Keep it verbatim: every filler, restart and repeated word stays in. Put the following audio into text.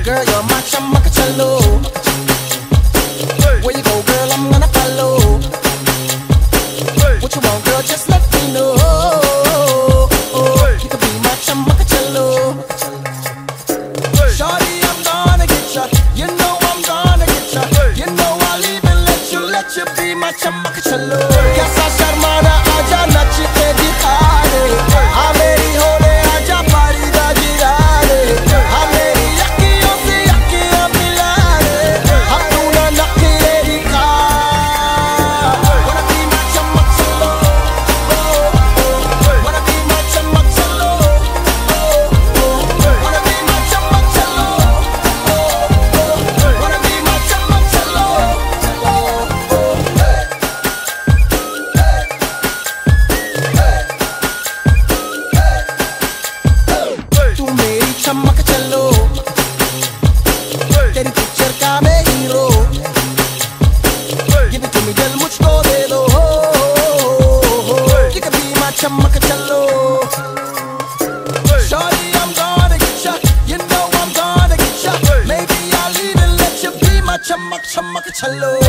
Girl, you're my Chammak Challo. Where you go, girl, I'm gonna follow. What you want, girl, just let me know. You could be my Chammak Challo. Shawty, I'm gonna get ya. You know I'm gonna get ya. You know I'll even let you, let you be my Chammak Challo. Kaisa sharmana aaja nach ke dikha de. Aa meri hole aaja pari da jira de. Aa meri akhiyon se akhiyan mila de. Hum dono nakhre dikha. Wanna be my Chammak Challo. Wanna be my Chammak Challo. Wanna be my Chammak Challo. Wanna be my Chammak Challo. तू मेरी चमक चलो, तेरी picture का मैं hero. Give it to me, दिल मुझको दे दो। You can be my चमक चलो। Shorty, I'm gonna get ya. You know I'm gonna get ya. Maybe I'll even let you be my चमक चमक चलो।